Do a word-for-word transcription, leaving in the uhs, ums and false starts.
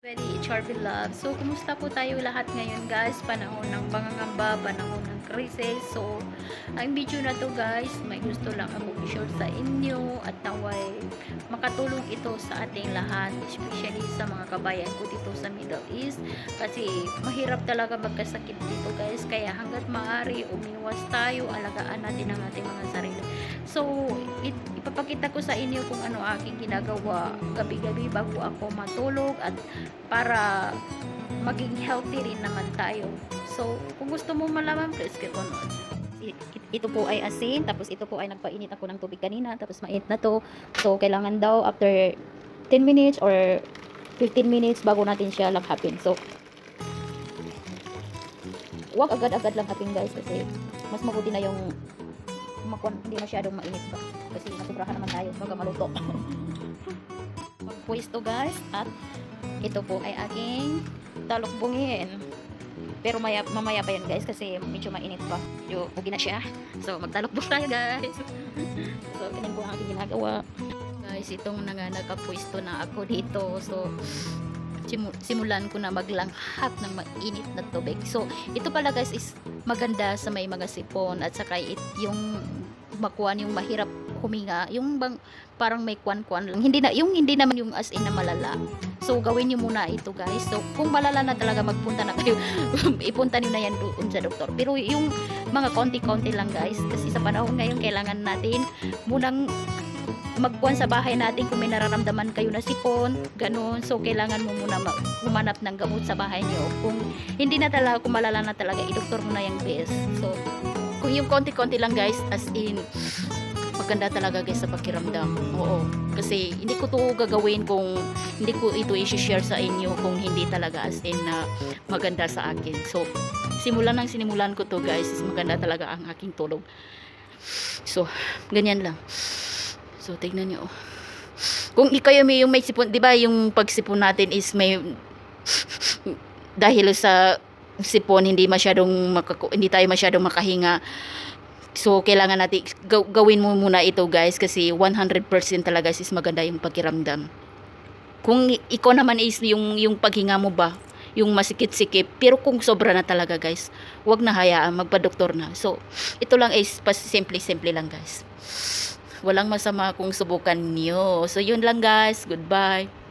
Ready, Charby Love. So, kumusta po tayo lahat ngayon guys? Panahon ng pangangamba, panahon ng krisis. So, ang video na to guys, may gusto lang ako i-share sa inyo at naway makatulong ito sa ating lahat, especially sa mga kabayan ko dito sa Middle East. Kasi mahirap talaga magkasakit dito guys. Kaya hanggat maaari, umiwas tayo, alagaan natin ang ating mga sarili. So, it, ipapakita ko sa inyo kung ano aking ginagawa gabi-gabi bago ako matulog at para maging healthy rin naman tayo. So, kung gusto mo malaman, please keep on watching. Ito po ay asin, tapos ito po ay nagpainit ako ng tubig kanina, tapos mainit na to. So, kailangan daw after ten minutes or fifteen minutes bago natin siya langhapin. So, wag agad-agad langhapin guys kasi mas mabuti na yung makon, hindi masyadong mainit ba. Kasi nasubrahan naman tayo, baga maluto. Magpwesto guys, at ito po ay aking talukbungin. Pero maya, mamaya pa yan guys kasi medyo mainit pa. Medyo ugi na siya. So magtalukbong tayo guys. So ganyan po ang aking ginagawa. Guys, itong nga nakapwesto na ako dito. So simulan ko na maglanghap ng mainit na tubig. So ito pala guys is maganda sa may mga sipon at saka it, yung makuan yung mahirap huminga, yung bang parang may kwan-kwan lang. Hindi na, yung hindi naman yung as in na malala. So, gawin nyo muna ito guys. So, kung malala na talaga, magpunta na kayo. Ipunta nyo na yan doon sa doktor. Pero yung mga konti-konti lang guys. Kasi sa panahon ngayon, kailangan natin munang magkuhan sa bahay natin kung may nararamdaman kayo na sipon, ganun. So, kailangan mo muna humanap ng gamot sa bahay nyo. Kung hindi na talaga, kung malala na talaga, i-doktor mo na yung best. So, kung yung konti-konti lang guys, as in, maganda talaga guys sa pakiramdam. Oo. Kasi hindi ko to gagawin kung hindi ko ito i-share sa inyo kung hindi talaga as in na maganda sa akin. So, simulan ng sinimulan ko to guys, is maganda talaga ang aking tulog. So, ganyan lang. So, tignan nyo. Kung ikaw may yung may sipon, di ba yung pagsipon natin is may dahil sa sipon hindi masyadong makaku hindi tayo masyadong makahinga. So, kailangan natin, gawin mo muna ito guys kasi one hundred percent talaga is maganda yung pakiramdam. Kung ikaw naman is yung, yung paghinga mo ba, yung masikip-sikip, pero kung sobra na talaga guys, wag na hayaan, magpa-doktor na. So, ito lang is simple-simple lang guys. Walang masama kung subukan niyo. So, yun lang guys. Goodbye.